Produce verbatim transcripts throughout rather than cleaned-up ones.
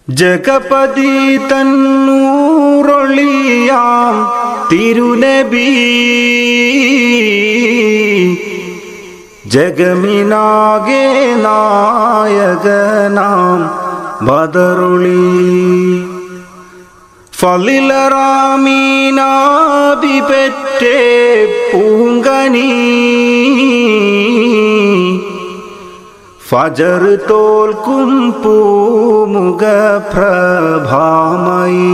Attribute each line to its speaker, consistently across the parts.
Speaker 1: ജഗപതി തന്നൂറൊളിയാം തിരുനബി ജഗമിനാകെ നായകനാം ബദറുളി ഫളിലറാമീനാബി പെറ്റേ പൂങ്കനി ഫജർ തോൽക്കും പൂമുഖ പ്രഭാമയി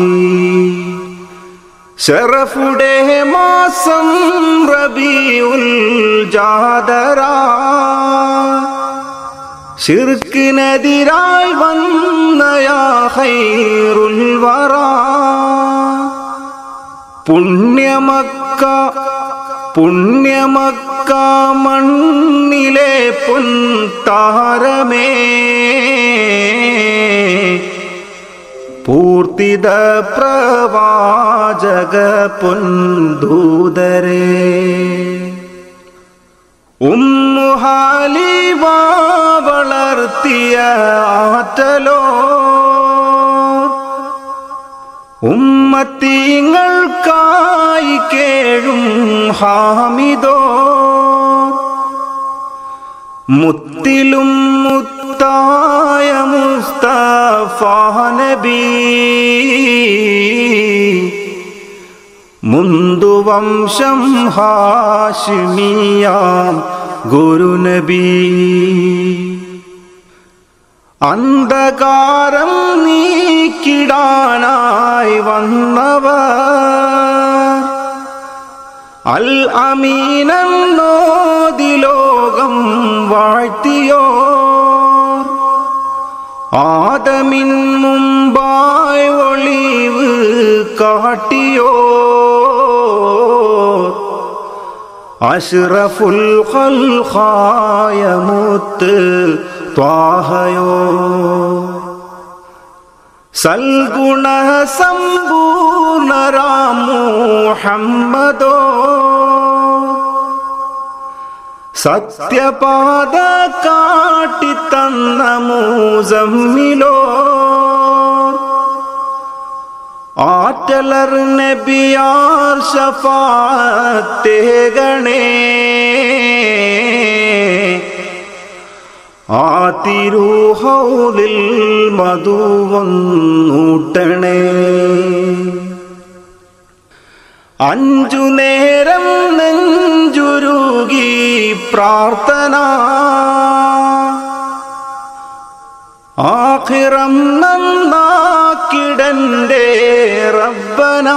Speaker 1: ശറഫുടെ മാസം റബീഉൽ ജാദറാ ശിർക്കിനെതിരായി വന്ന യാ ഖൈറുൽ വറാ പുണ്യമക്ക പുണ്യമക്ക മണ്ണിലെ പൊൻതാരമേ പൂർത്തിത പ്രവാചക പൊൻദൂതരേ ഉമ്മു ഹാലിവ വളർത്തിയ ആറ്റലോ ഉമ്മത്തിങ്ങൾക്കായി കേഴും ഹാമിദോ മുത്തിലും മുത്തായ മുസ്തഫ നബി മുന്തു വംശം ഹാഷിമിയാം ഗുരുനബി അന്ധകാരം നീക്കിടാനായി വന്നവർ അൽ അമീനെന്നോതി ലോകം വാഴ്ത്തിയോ ആദമിൻ മുമ്പായി ഒളിവ് കാട്ടിയോ അഷ്റഫുൽ ഖൽഖായ മുത്ത് ത്വാഹയോ സൽഗുണ സമ്പൂർണരാം മുഹമ്മദോ സത്യപാത കാട്ടിത്തന്ന മുസമ്മിലോ ആറ്റലർ നബിയാർ ശഫാഅത്തേകണേ ആ തിരുഹൗലിൽ മധുവന്നൂട്ടണേ അഞ്ചു നേരം നെഞ്ചുരുകി പ്രാർത്ഥന ആഖിറം നന്നാക്കിടന്റെ റബ്ബന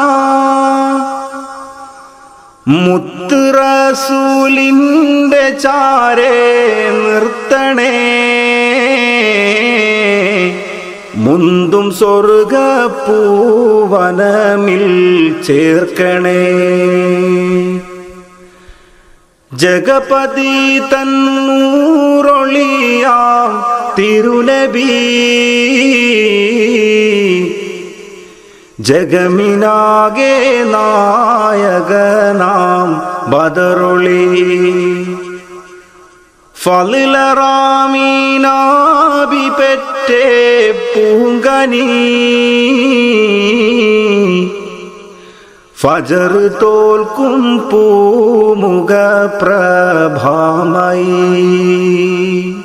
Speaker 1: മുത്ത് റസൂലിന്റെ ചാരേ നിർത്തണേ മുന്തും സ്വർഗ പൂവനമിൽ ചേർക്കണേ ജഗപതി തന്നൂറൊളിയാം തിരുനബി ജഗമിനാകെ നായകനാം ബദറുളി ഫളിലറാമീനാബി പെറ്റേ പൂങ്കനി ഫജർ തോൽക്കും പൂമുഖ പ്രഭാമയി